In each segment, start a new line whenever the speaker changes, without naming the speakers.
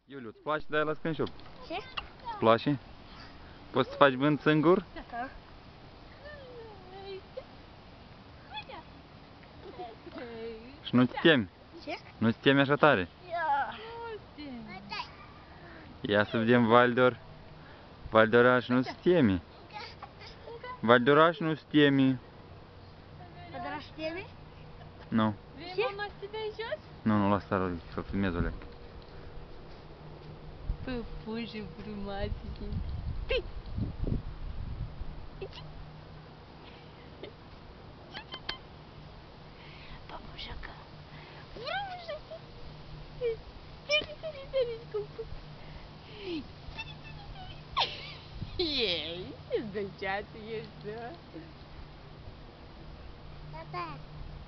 Iuliu, îți place de aia la scânșop?
Ce?
Îți place? Poți să faci vânt singur?
Da.
Și nu te temi?
Ce?
Nu te temi așa tare? Ia să vedem Valdor. Valdoraș nu se teme. Valdoraș nu se teme.
Valdoraș teme?
Nu.
Vrei mama să te dai jos?
Nu, lasă să filmez o leacă.
Păpușă frumoasă. Păpușăcă. Frumușăcă. Sări, scumpă. Ei, ce dulceață ești, da? Tata.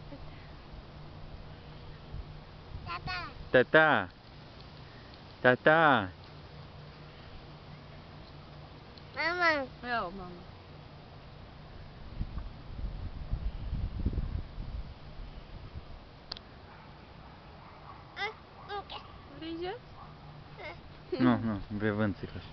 Tata.
Tata! Tata!
Mama. Eu, mama. Vrei jos?
Nu, vrei vânt să faci.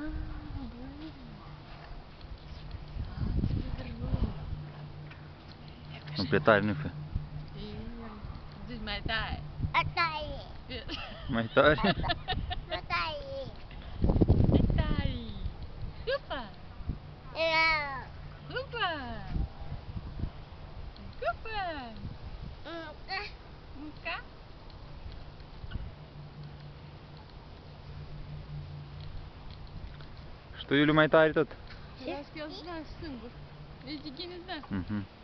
Nu prea tare nu fă.
Zici mai tare.
Mai tare?
Mai tare. Cupa. Cupa. Cupa. Muca.
Și tu, Iuliu, mai tare tot?
Ce? Las că eu sunt singur. Deci de gine, da.
Mhm.